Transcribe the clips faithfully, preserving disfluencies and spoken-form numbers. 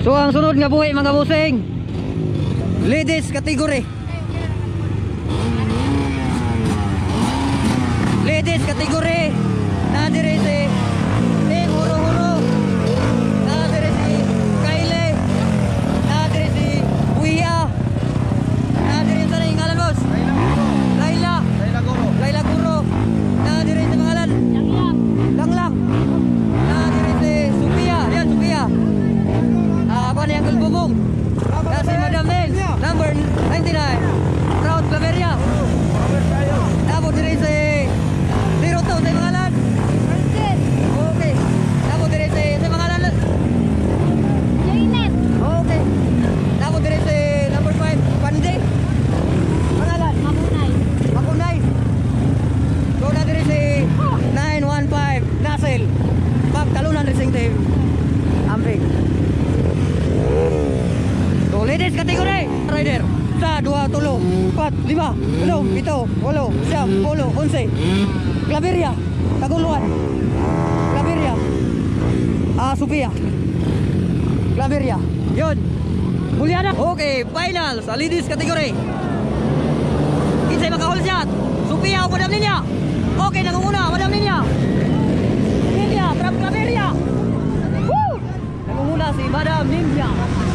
So ang sunod nga buhi mga busing, ladies category. Ladies category na dire si Ting Huro-Huro, na dire si Kylie, na dire si Buya, na dire sa ning ngalan boss Laila Laila Guro Laila Guro, na dire si pangalan Lang Lang, na dire si Sophia, yan Sophia. Ah, apa ni Uncle Bubong, na si Madam Nels number ninety-nine Proud Claveria. Tapos dire si Zero to sa pangalan. Okay. Tapos dire si sa pangalan. Janet. Okay. Tapos dire si number five Pandi. Pangalan Makunay. Makunay. So na dire si nine one five Nasel. Pag talunan racing team. Amping. So ladies kategori rider. Sa dua tulo, empat, lima, enam, pito, walo, siyam, polo, onse. Claveria, Taguluan. Claveria. Ah, Sophia. Claveria. Yun. Juliana. Okay, final sa ladies category. Kinsay makahol shot? Sophia o Madam Ninya? Okay, nangunguna, Madam Ninya. Ninya from Claveria. Woo! Nangunguna si Madam Ninya.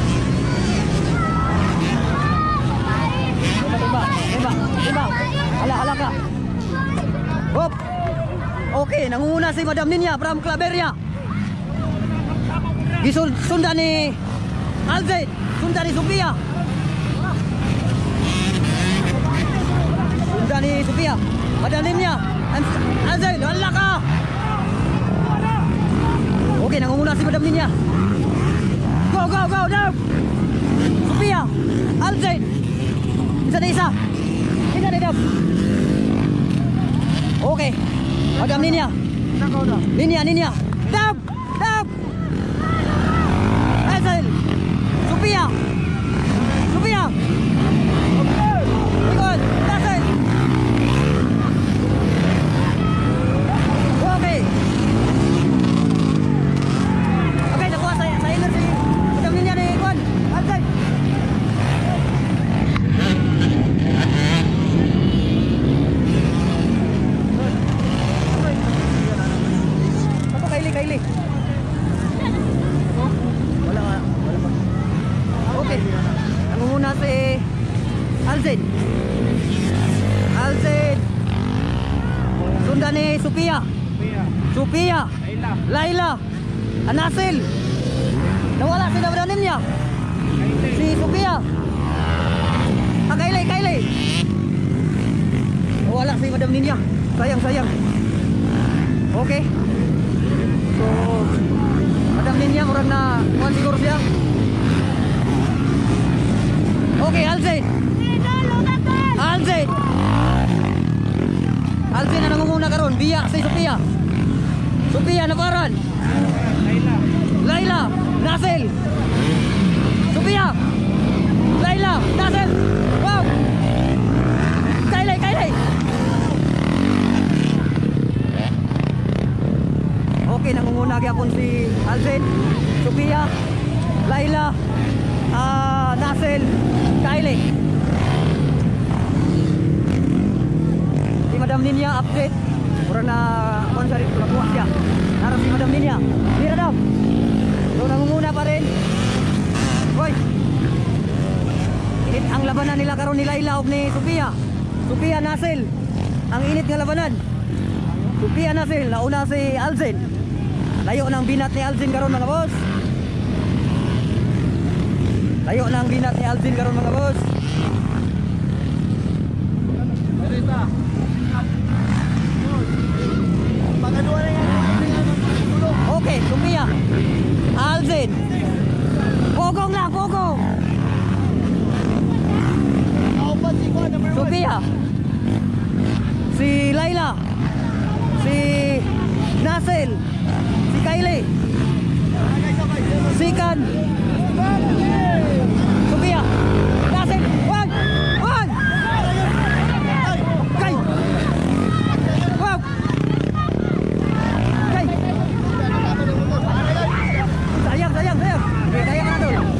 Tembak, tembak. Ala, ala ka. Hop. Okay, nangunguna si Madam Ninya from Claveria. Gisunda ni Alzaid, sunda ni Sophia. Sunda ni Sophia. Madam Ninya, Alzaid, ala ka. Okay, nangunguna si Madam Ninya. Go, go, go, down. Sophia, Alzaid. Isa na isa. Isa na dam. Okay. Madam Ninya. Ninya, Ninya. Dam, dam. Hazel. Sophia. Sophia. Ikon. Hazel. Okay. Okay, nakuha sa sa inner si Madam Ninya ni Ikon. Hazel. Kaili. Wala nga, wala pa. Okay. Nangunguna si Alzaid. Alzaid. Sunda ni Sophia. Sophia. Laila. Laila. Anasil. Nawala si Madam Ninya. Si Sophia. Ah, Kaili, Kaili. Nawala si Madam Ninya. Sayang, sayang. Okay. So, Madam Ninya murang na kuhan siguro siya. Okay, Alzaid. Alzaid. Alzaid na nangunguna karon. Biya si Sophia. Sophia naparan. Laila. Laila. Nasel. Sophia. Laila. Nasel. Wow. Kailay, kailay. Okay, nangunguna gyapon si Alzaid, Sophia, Laila, ah, Nasel, Kylie. Si Madam Ninya update. Mura na konsarit ko nakuha siya. Narap si Madam Ninya. Mira daw. So nangunguna pa rin. Hoy. Init ang labanan nila karon ni Laila ug ni Sophia. Sophia, Nasel. Ang init nga labanan. Sophia, Nasel, nauna si Alzaid. Layo ng binat ni Alzin karon mga boss. Layo ng binat ni Alzin karon mga boss. Okay, Sophia. Alzin. Pogong lang, pogong. Sophia. Si Laila. Si Nasel. Kylie, Sikan, Sophia, Nasel, wag, wag, kay, wag, kay, sayang, sayang, sayang, okay, sayang na doon.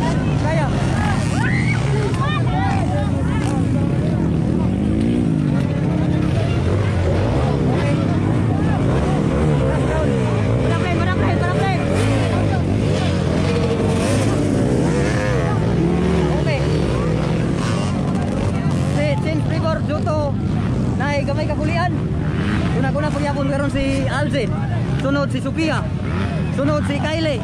Sunod si Sophia. Sunod si Kylie.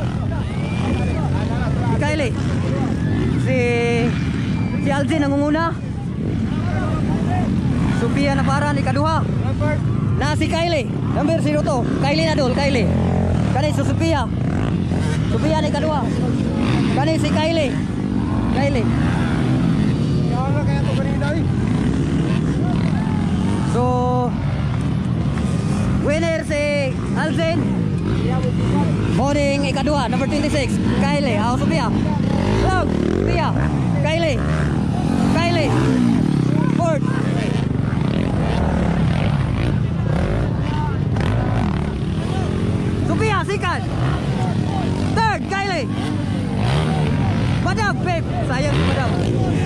Si Kylie. Si si Alvin nangunguna. Sophia na para ni kaduha. Na si Kylie. Number zero to. Kylie na dol, Kylie. Kani si Sophia. Sophia ni kaduha. Kani si Kylie. Kylie. So winner si Alvin. Morning ikadua number twenty-six Kylie. How Sophia? Hello Sophia. Kylie. Kylie. Fourth. Sophia second. Third Kylie. Padam babe. Sayang padam.